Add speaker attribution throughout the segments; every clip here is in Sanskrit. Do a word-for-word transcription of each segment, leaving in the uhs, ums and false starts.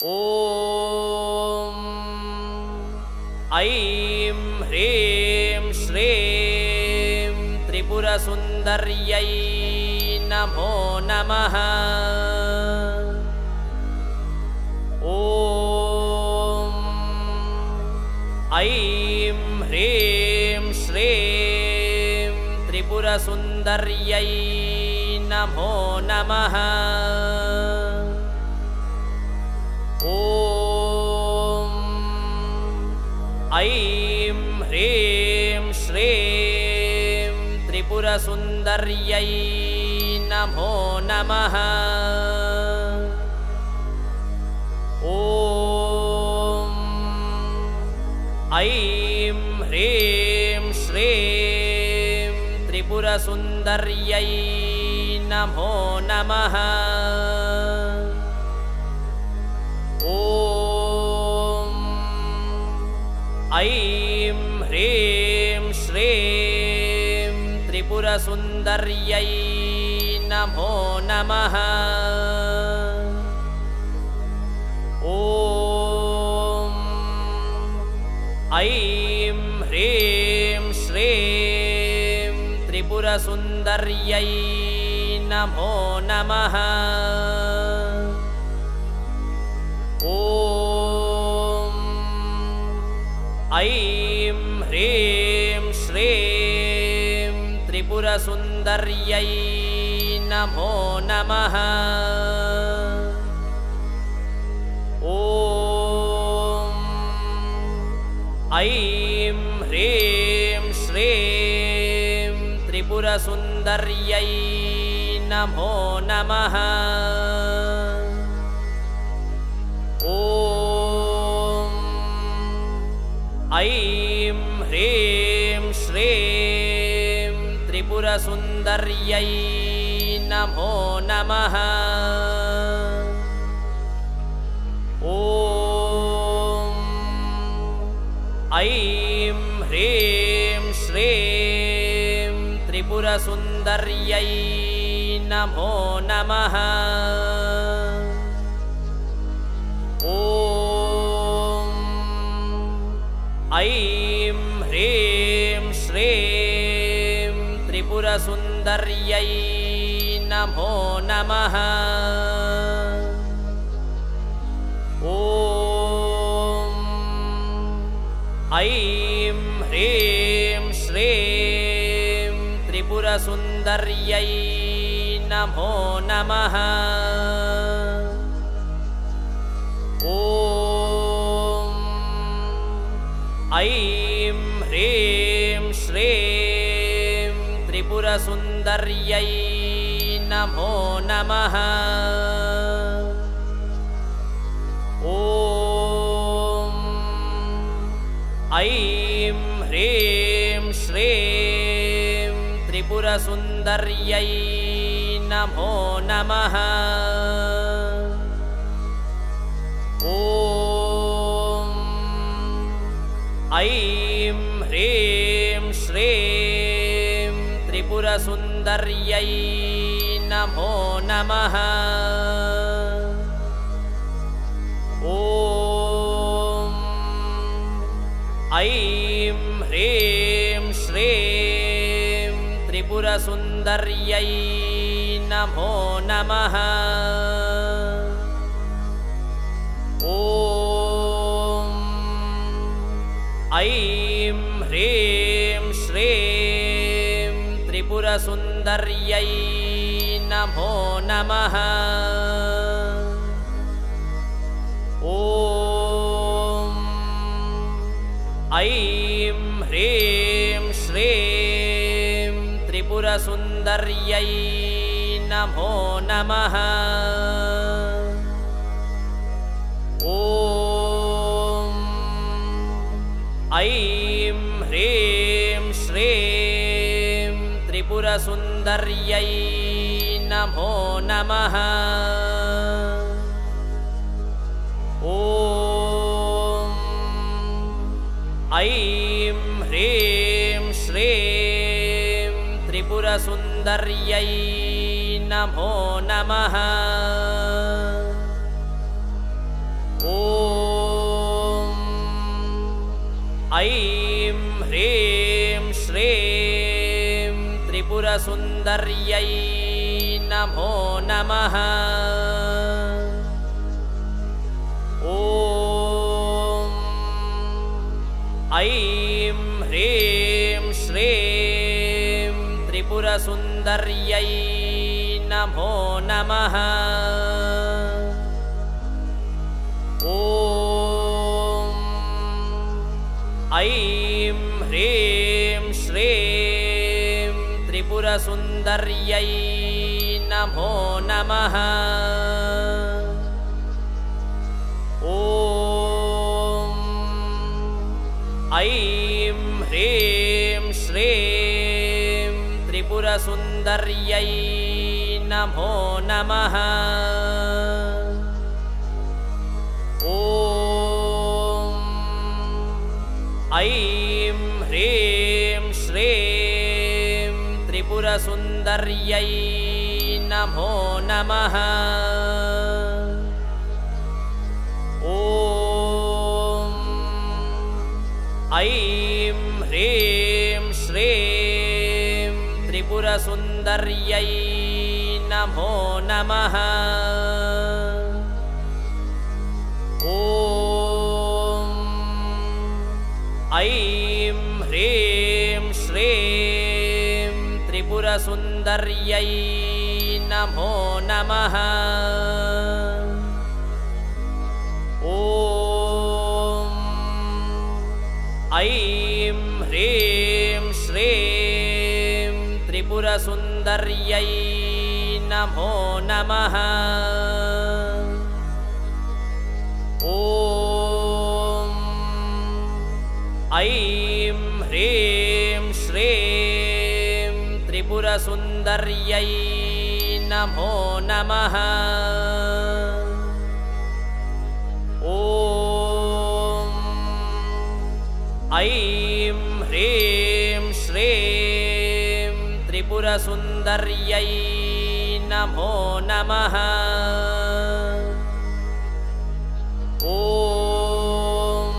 Speaker 1: ॐ ऐं ह्रीं श्रीं त्रिपुरसुन्दर्यै नमो नमः। ॐ ऐं ह्रीं श्रीं त्रिपुरसुन्दर्यै नमो नमः। ॐ ऐं ह्रीं श्रीं त्रिपुरसुन्दर्यै नमो नमः। ॐ ऐं ह्रीं श्रीं त्रिपुरसुन्दर्यै नमो नमः। ॐ ऐं ह्रीं श्रीं त्रिपुरसुन्दर्यै नमो नमः। ॐ ऐं ह्रीं श्रीं त्रिपुरसुन्दर्यै नमो नमः। ॐ ऐं ह्रीं श्रीं त्रिपुरसुन्दर्यै नमो नमः। ॐ ऐं ह्रीं श्रीं त्रिपुरसुन्दर्यै नमो नमः। ॐ ऐं ह्रीं श्रीं त्रिपुरसुन्दर्यै नमो नमः। ॐ ऐं ह्रीं श्रीं त्रिपुरसुन्दर्यै नमो नमः। ॐ ऐं ह्रीं श्रीं त्रिपुरसुन्दर्यै नमो नमः। ॐ ऐं ह्रीं श्रीं त्रिपुरसुन्दर्यै नमो नमः। ॐ ऐं ह्रीं श्रीं त्रिपुरसुन्दर्यै नमो नमः। ॐ ऐं ह्रीं श्रीं त्रिपुरसुन्दर्यै नमो नमः। ॐ ऐं ह्रीं श्रीं त्रिपुरसुन्दर्यै नमो नमः। ॐ ऐं ह्रीं श्रीं त्रिपुरसुन्दर्यै नमो नमः। ॐ ऐं ह्रीं श्रीं त्रिपुरसुन्दर्यै नमो नमः। ॐ ऐं ह्रीं श्रीं त्रिपुरसुन्दर्यै नमो नमः। ॐ ऐं ह्रीं श्रीं त्रिपुरसुन्दर्यै नमो नमः। ॐ ऐं ह्रीं श्रीं त्रिपुरसुन्दर्यै नमो नमः। ऐं ह्रीं श्रीं त्रिपुरसुन्दर्यै नमो नमः। ॐ ऐं ह्रीं श्रीं त्रिपुरसुन्दर्यै नमो नमः। ॐ ऐं ह्रीं श्रीं त्रिपुरसुन्दर्यै नमो नमः। ॐ ऐं ह्रीं श्रीं त्रिपुरसुन्दर्यै नमो नमः। ॐ ऐं ह्रीं श्रीं त्रिपुरसुन्दर्यै नमो नमः। ॐ ऐं ह्रीं श्रीं त्रिपुरसुन्दर्यै नमो नमः। ॐ ऐं ह्रीं श्रीं त्रिपुरसुन्दर्यै नमो नमः। ॐ ऐं ह्रीं श्रीं त्रिपुरसुन्दर्यै नमो नमः। ॐ ऐं ह्रीं श्रीं त्रिपुरसुन्दर्यै नमो नमः। ॐ ऐं ह्रीं श्रीं त्रिपुरसुन्दर्यै नमो नमः। ॐ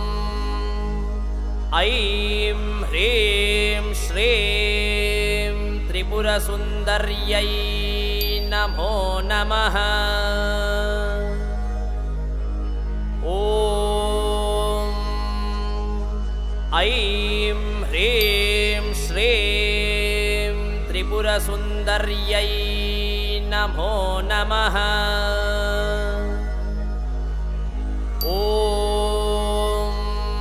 Speaker 1: ऐं ह्रीं श्रीं त्रिपुरसुन्दर्यै नमो नमः। ॐ ऐं ह्रीं श्रीं त्रिपुरसुन्दर्यै नमो नमः। ॐ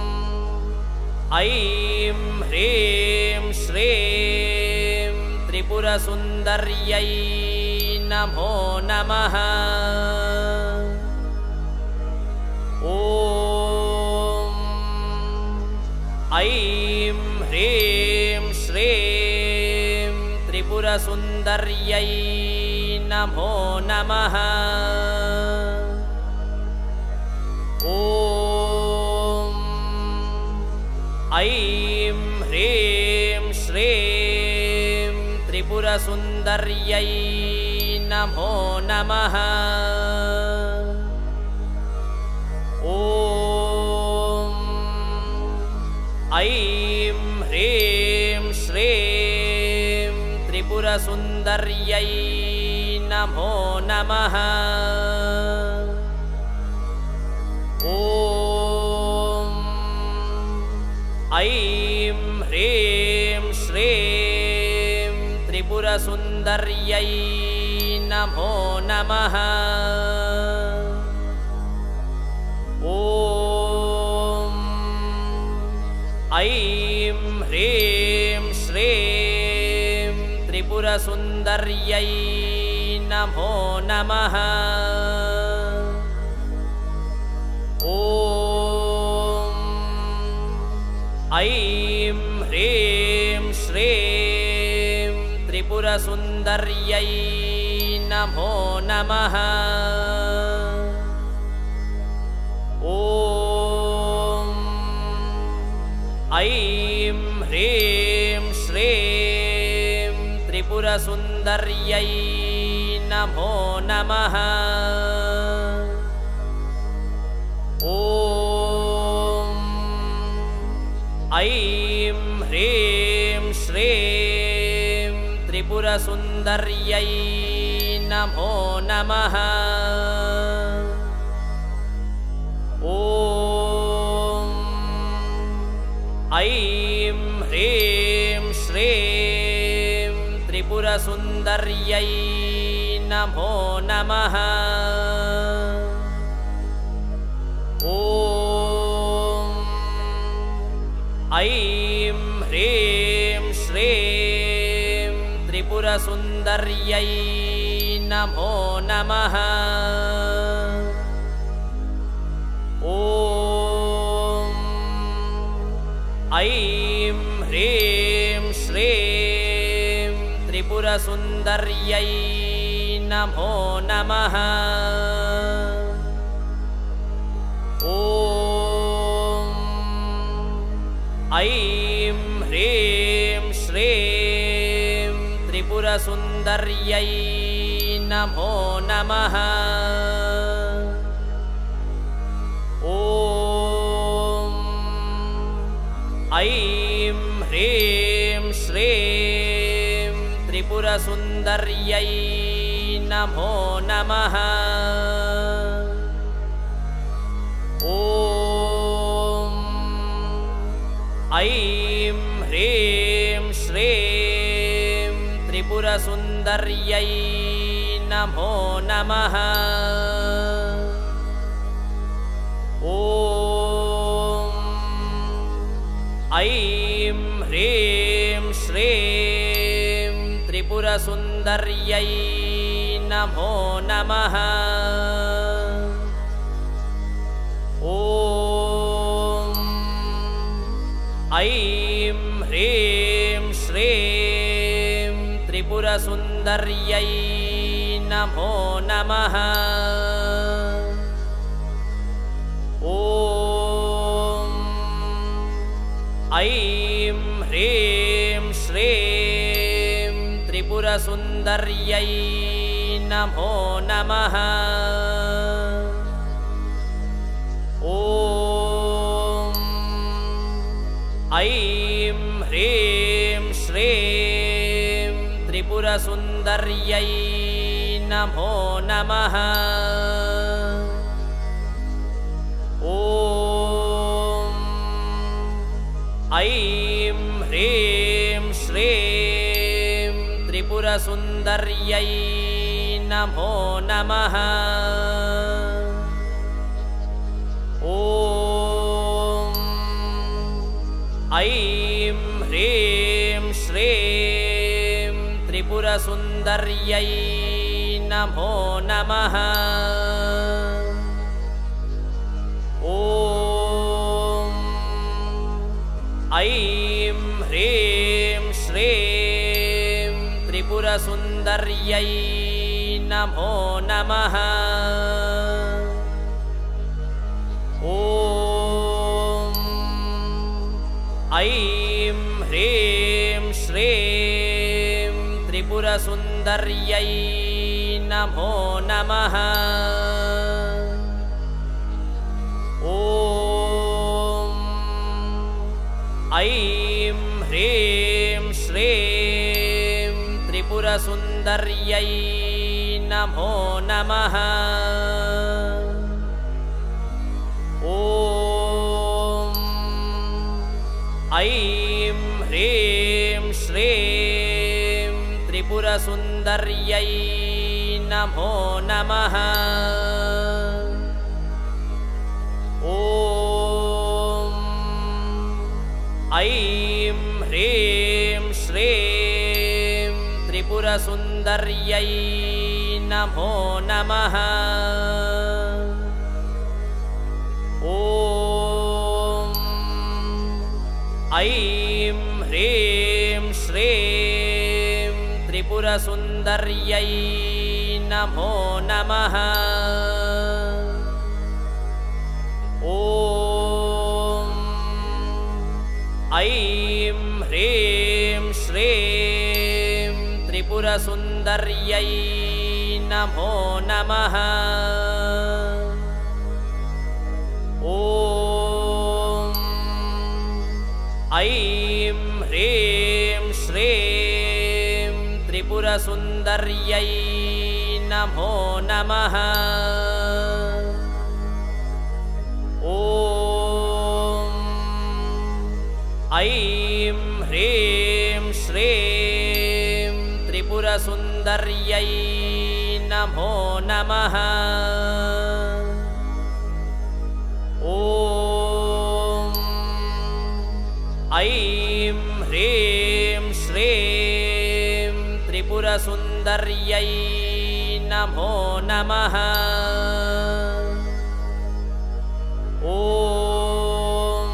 Speaker 1: ऐं ह्रीं श्रीं त्रिपुरसुन्दर्यै नमो नमः। ॐ ऐं ह्रीं श्रीं त्रिपुरसुन्दर्यै नमो नमः। ॐ ऐं ह्रीं श्रीं त्रिपुरसुन्दर्यै नमो नमः। ॐ ऐं ह्रीं श्रीं त्रिपुरसुन्दर्यै नमो नमः। ॐ ऐं ह्रीं श्रीं त्रिपुरसुन्दर्यै नमो नमः। ॐ ऐं ह्रीं श्रीं त्रिपुरसुन्दर्यै नमो नमः। ॐ ऐं ह्रीं श्रीं त्रिपुरसुन्दर्यै नमो नमः। ॐ ऐं ह्रीं श्रीं त्रिपुरसुन्दर्यै नमो नमः। ॐ ऐं ह्रीं श्रीं त्रिपुरसुन्दर्यै नमो नमः। ॐ ऐं ह्रीं श्रीं त्रिपुरसुन्दर्यै नमो नमः। ॐ ऐं ह्रीं श्रीं त्रिपुरसुन्दर्यै नमो नमः। ॐ ऐं ह्रीं श्रीं त्रिपुरसुन्दर्यै नमो नमः। ॐ ऐं ह्रीं श्रीं त्रिपुरसुन्दर्यै नमो नमः। ॐ ऐं ह्रीं श्रीं त्रिपुरसुन्दर्यै नमो नमः। ॐ ऐं ह्रीं श्रीं त्रिपुरसुन्दर्यै नमो नमः। ॐ ऐं ह्रीं श्रीं त्रिपुरसुन्दर्यै नमो नमः। ॐ ऐं ह्रीं श्रीं त्रिपुरसुन्दर्यै नमो नमः। ॐ ऐं ह्रीं श्रीं त्रिपुरसुन्दर्यै नमो नमः। ॐ ऐं ह्रीं श्रीं त्रिपुरसुन्दर्यै नमो नमः। ॐ ऐं ह्रीं श्रीं त्रिपुरसुन्दर्यै नमो नमः। ॐ ऐं ह्रीं श्रीं त्रिपुरसुन्दर्यै नमो नमः। ॐ ऐं ह्रीं श्रीं त्रिपुरसुन्दर्यै नमो नमः। ॐ ऐं ह्रीं श्रीं त्रिपुरसुन्दर्यै नमो नमः। ॐ ऐं ह्रीं श्रीं त्रिपुरसुन्दर्यै नमो नमः। ॐ ऐं ह्रीं श्रीं त्रिपुरसुन्दर्यै नमो नमः। ॐ ऐं ह्रीं श्रीं त्रिपुरसुन्दर्यै नमो नमः। ॐ ऐं ह्रीं श्रीं त्रिपुरसुन्दर्यै नमो नमः। ॐ ऐं ह्रीं श्रीं त्रिपुरसुन्दर्यै नमो नमः। ॐ त्रिपुरसुन्दर्यै नमो नमः। ॐ ऐं ह्रीं श्रीं त्रिपुरसुन्दर्यै नमो नमः। ॐ ऐं ह्रीं श्रीं त्रिपुरसुन्दर्यै नमो नमः। ॐ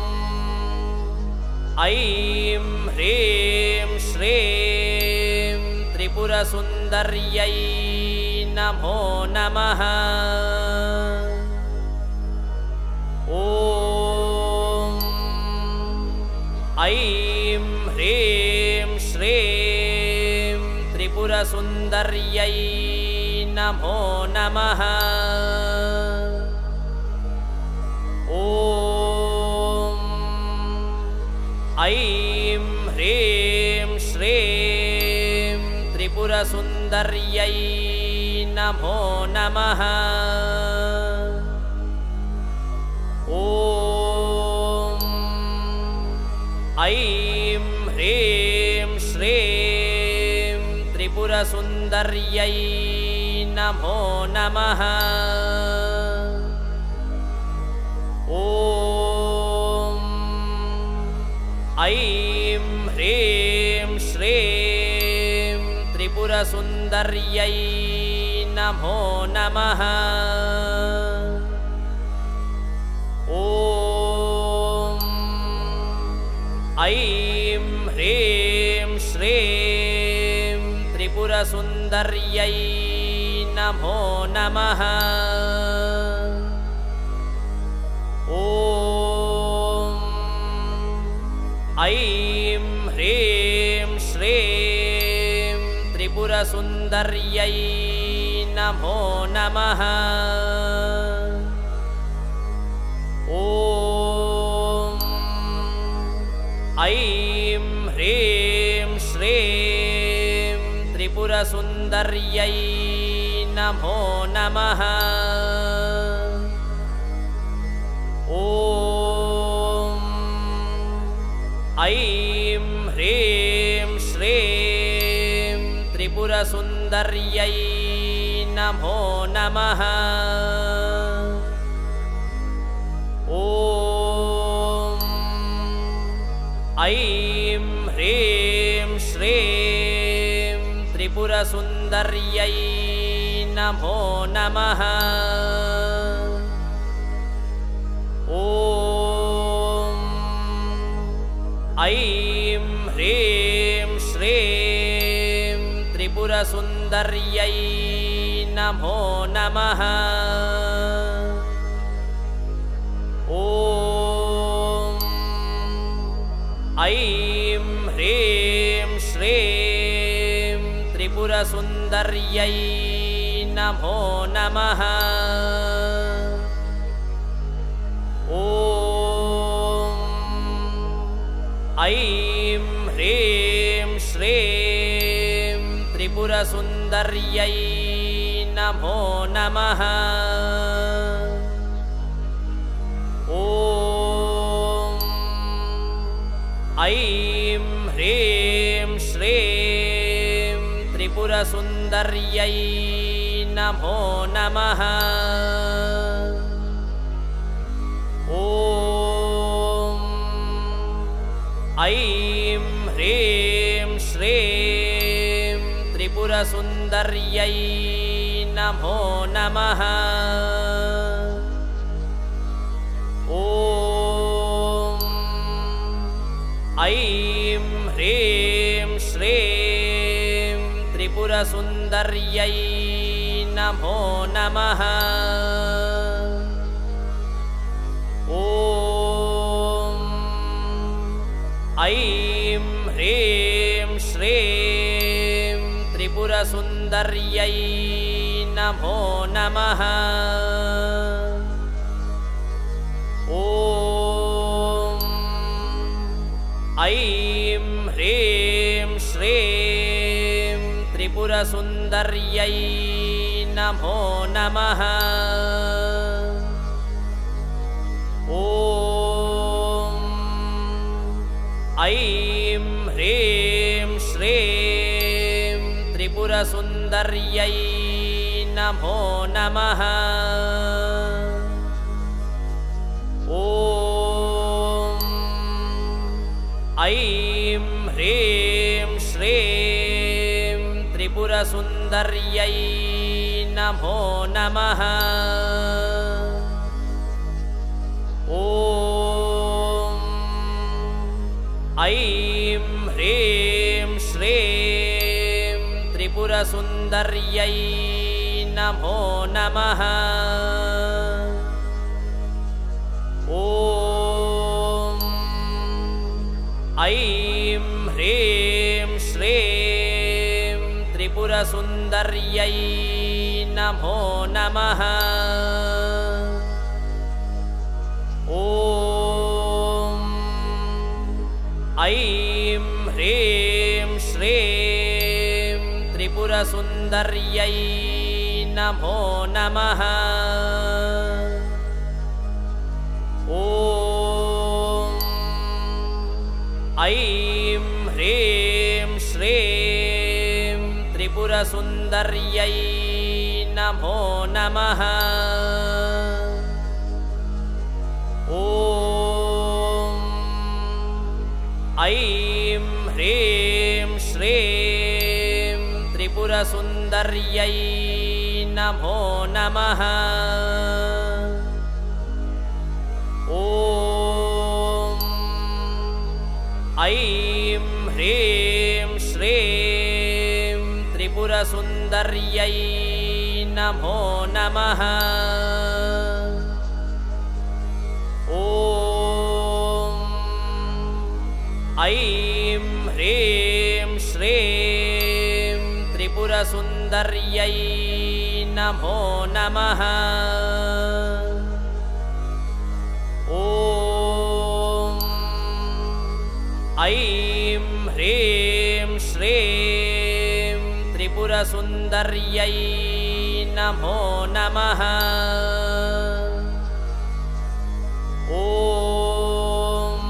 Speaker 1: ऐं ह्रीं श्रीं त्रिपुरसुन्दर्यै नमो नमः। ॐ ऐं ह्रीं श्रीं त्रिपुरसुन्दर्यै नमो नमः। ॐ ऐं ह्रीं श्रीं त्रिपुरसुन्दर्यै नमो नमः। ॐ ऐं ह्रीं श्रीं त्रिपुरसुन्दर्यै नमो नमः। ॐ ऐं ह्रीं श्रीं त्रिपुरसुन्दर्यै नमो नमः। ॐ ऐं ह्रीं श्रीं त्रिपुरसुन्दर्यै नमो नमः। ॐ ऐं ह्रीं श्रीं त्रिपुरसुन्दर्यै नमो नमः। ॐ ऐं ह्रीं श्रीं त्रिपुरसुन्दर्यै नमो नमः। ॐ ऐं ह्रीं श्रीं त्रिपुरसुन्दर्यै नमो नमः। ॐ ऐं ह्रीं श्रीं त्रिपुरसुन्दर्यै नमो नमः। ॐ ऐं ह्रीं श्रीं त्रिपुरसुन्दर्यै नमो नमः। ॐ ऐं ह्रीं श्रीं त्रिपुरसुन्दर्यै नमो नमः। ॐ ऐं ह्रीं श्रीं त्रिपुरसुन्दर्यै नमो नमः। ॐ ऐं ह्रीं श्रीं त्रिपुरसुन्दर्यै नमो नमः। ॐ ऐं ह्रीं श्रीं त्रिपुरसुन्दर्यै नमो नमः। ॐ ऐं ह्रीं श्रीं त्रिपुरसुन्दर्यै नमो नमः। ॐ ऐं ह्रीं श्रीं त्रिपुरसुन्दर्यै नमो नमः। ॐ ऐं ह्रीं श्रीं त्रिपुरसुन्दर्यै त्रिपुरसुन्दर्यै नमो नमः। ॐ ऐं ह्रीं श्रीं त्रिपुरसुन्दर्यै नमो नमः। ॐ ऐं ह्रीं श्रीं त्रिपुरसुन्दर्यै नमो नमः। ॐ ऐं ह्रीं श्रीं त्रिपुरसुन्दर्यै नमो नमः। ॐ ऐं ह्रीं श्रीं त्रिपुरसुन्दर्यै नमो नमः। ॐ ऐं ह्रीं श्रीं त्रिपुरसुन्दर्यै नमो नमः। ॐ ऐं ह्रीं श्रीं त्रिपुरसुन्दर्यै नमो नमः। ॐ ऐं ह्रीं श्रीं त्रिपुरसुन्दर्यै नमो नमः। ॐ ऐं ह्रीं श्रीं त्रिपुरसुन्दर्यै नमो नमः। ॐ ऐं ह्रीं श्रीं त्रिपुरसुन्दर्यै नमो नमः। ॐ ऐं ह्रीं श्रीं त्रिपुरसुन्दर्यै नमो नमः। ॐ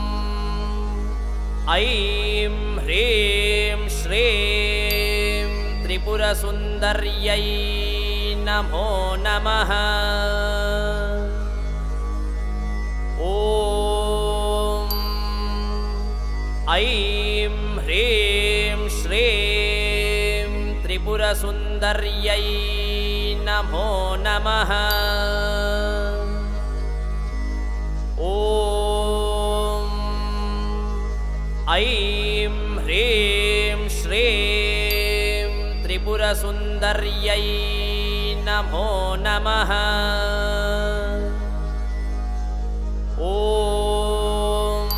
Speaker 1: ऐं ह्रीं श्रीं त्रिपुरसुन्दर्यै नमो नमः। ॐ ऐं ह्रीं श्रीं त्रिपुरसुन्दर्यै नमो नमः। ॐ ऐं ह्रीं श्रीं त्रिपुरसुन्दर्यै नमो नमः। ॐ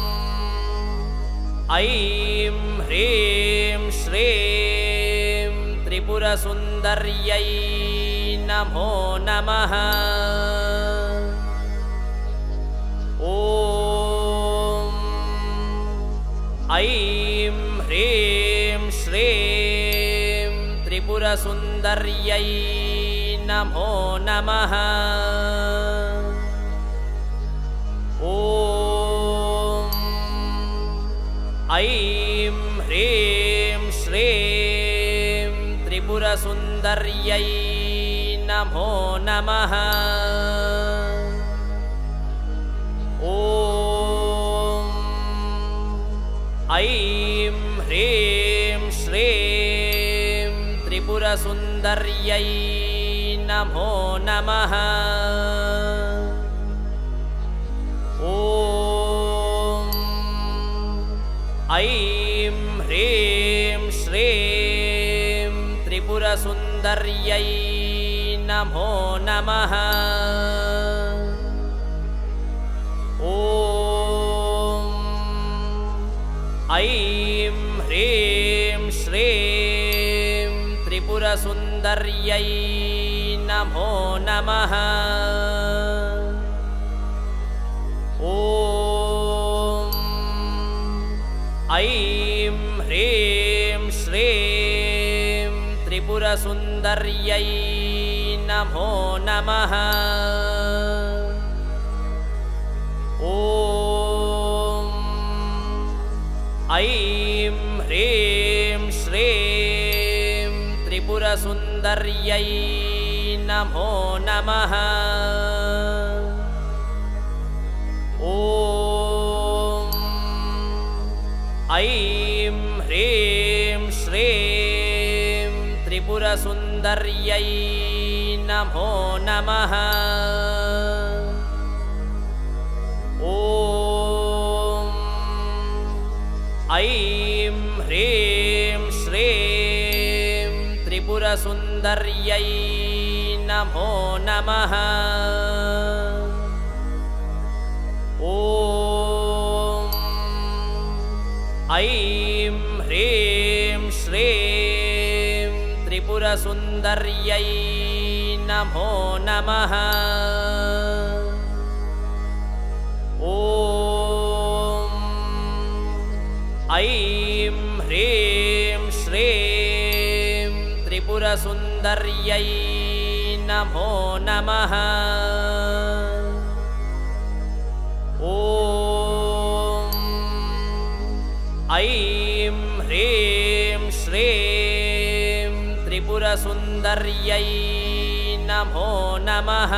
Speaker 1: ऐं ह्रीं श्रीं त्रिपुरसुन्दर्यै नमो नमः। ॐ ऐं ह्रीं श्रीं त्रिपुरसुन्दर्यै नमो नमः। ॐ ऐं ह्रीं श्रीं त्रिपुरसुन्दर्यै नमो नमः। ॐ ऐं ह्रीं श्रीं त्रिपुरसुन्दर्यै नमो नमः। ॐ ऐं ह्रीं श्रीं त्रिपुरसुन्दर्यै नमो नमः। ॐ ऐं ह्रीं श्रीं त्रिपुरसुन्दर्यै नमो नमः। ॐ ऐं ह्रीं श्रीं त्रिपुरसुन्दर्यै त्रिपुरसुन्दर्यै नमो नमः। ॐ ऐं ह्रीं श्रीं त्रिपुरसुन्दर्यै नमो नमः। ॐ ऐं ह्रीं श्रीं त्रिपुरसुन्दर्यै नमो नमः। ॐ ऐं ह्रीं श्रीं त्रिपुरसुन्दर्यै नमो नमः। ॐ ऐं ह्रीं श्रीं त्रिपुरसुन्दर्यै नमो नमः। ॐ ऐं ह्रीं श्रीं त्रिपुरसुन्दर्यै नमो नमः। ॐ ऐं ह्रीं श्रीं त्रिपुरसुन्दर्यै नमो नमः।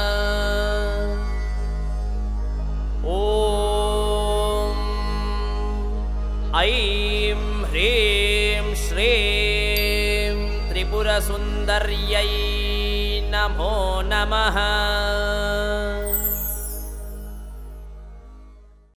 Speaker 1: ॐ ऐं ह्रीं श्रीं त्रिपुरसुन्दर्यै नमो नमः।